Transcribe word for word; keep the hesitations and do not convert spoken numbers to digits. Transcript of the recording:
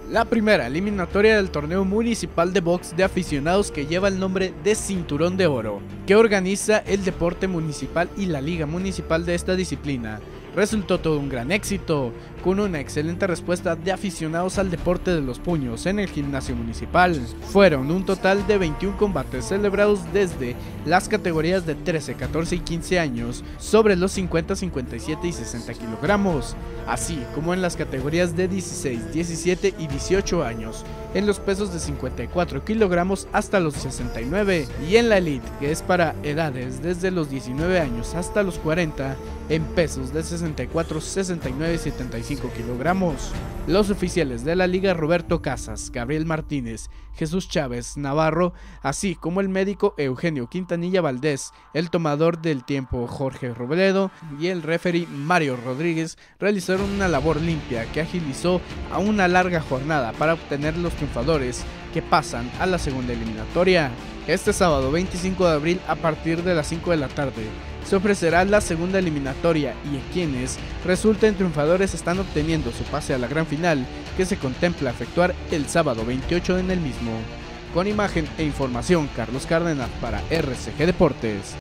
La primera eliminatoria del torneo municipal de box de aficionados que lleva el nombre de Cinturón de Oro, que organiza el deporte municipal y la liga municipal de esta disciplina, resultó todo un gran éxito, con una excelente respuesta de aficionados al deporte de los puños en el gimnasio municipal. Fueron un total de veintiún combates celebrados desde las categorías de trece, catorce y quince años sobre los cincuenta, cincuenta y siete y sesenta kilogramos, así como en las categorías de dieciséis, diecisiete y dieciocho años, en los pesos de cincuenta y cuatro kilogramos hasta los sesenta y nueve, y en la elite, que es para edades desde los diecinueve años hasta los cuarenta, en pesos de sesenta y cuatro, sesenta y nueve y setenta y cinco kilogramos. Los oficiales de la liga: Roberto Casas, Gabriel Martínez, Jesús Chávez Navarro, así como el médico Eugenio Quintanilla Valdés, el tomador del tiempo Jorge Robledo y el referee Mario Rodríguez, realizaron una labor limpia que agilizó a una larga jornada para obtener los triunfadores que pasan a la segunda eliminatoria. Este sábado veinticinco de abril, a partir de las cinco de la tarde, se ofrecerá la segunda eliminatoria y quienes resulten triunfadores están obteniendo su pase a la gran final, que se contempla efectuar el sábado veintiocho en el mismo. Con imagen e información, Carlos Cárdenas para R C G Deportes.